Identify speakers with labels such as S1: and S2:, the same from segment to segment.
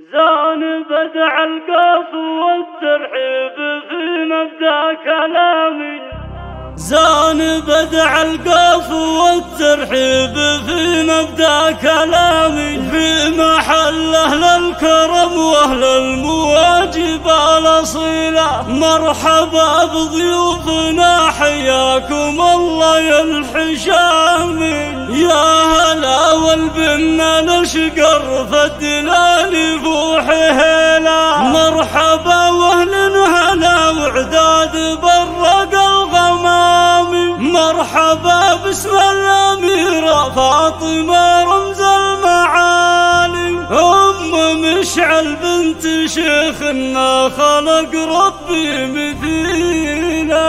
S1: زان بدع القاف والترحيب في مبدأ كلامي. زان بدع القاف والترحيب في مبدأ كلامي، في محل أهل الكرم وأهل المواجب الأصيلة. مرحبا بضيوفنا حياكم الله يا الحشامي. يا هلا والبنا نشقر فالدلال فوح هلا. مرحبا واهل هلا وعداد برق الغمامي. مرحبا باسم الأميرة فاطمة رمز المعالي. أم مشعل بنت شيخنا خلق ربي مثيله.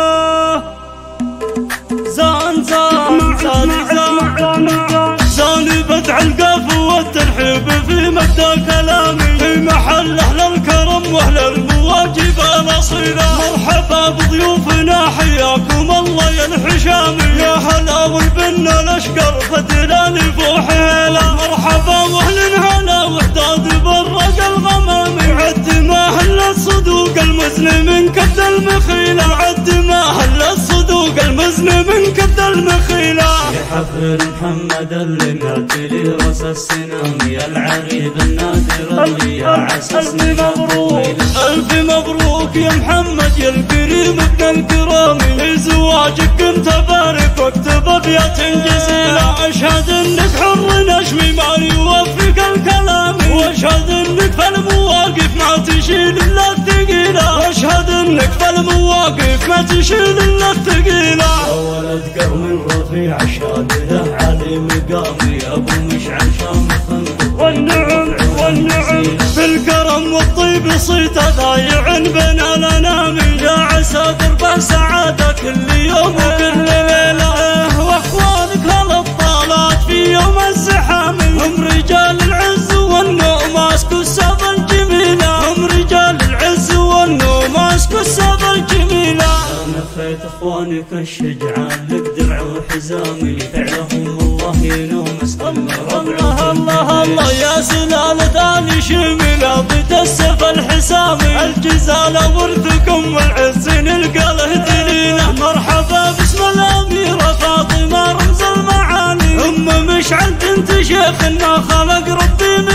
S1: زان زان زان زان زان بدع القاف والترحيب في مبدأ كلامي، في محل أهل الكرم وأهل المواجب الأصيلة. مرحبا بضيوفنا حياكم الله يا الحشامي. يا هلا والبنا الأشقر فدلال فوح هلا. مرحبا وأهل هلا وحداد برق الغمامي. عد ما هل الصدوق المزن من كد المخيلة. عد ما هل الصدوق المزن من كد المخيلة.
S2: يا حفر محمد اللي معتلي راس السنام، يا العريب النادر اللي يا عسس
S1: مبروك. ألف مبروك يا محمد يا الكريم ابن الكرام. لزواجك كنت أبارك واكتب أبيات جزيلة. أشهد إنك حر نشمي ما يوفق الكلام. وأشهد إنك في المواقف ما تشيل إلا الثقيلة. وأشهد إنك في المواقف ما تشيل إلا الثقيلة.
S2: يا ولد كرم رفيع الشادلة علي مقامي، يا أبو مشعل شامخ
S1: والنعم والنعم. في الكرم والطيب صيت ضايع بين الأنام. يا عسى درب سعادة كل يوم وكل ليلة. وأخوانك هالابطالات في يوم الزحام. هم رجال العز والنوماس كسب الجميلة. هم رجال العز والنوماس كسب الجميلة.
S2: أنا نفيت إخوانك الشجعان لك درع وحزامي، فعلهم الله ينوم اسلم ربع.
S1: الله الله يا سلالة آل شميلة بتسف الحسامي. الجزالة ورثكم والعز نلقى له دليلة. مرحبا باسم الأميرة فاطمة رمز المعالي. أم مشعل بنت شيخنا خلق ربي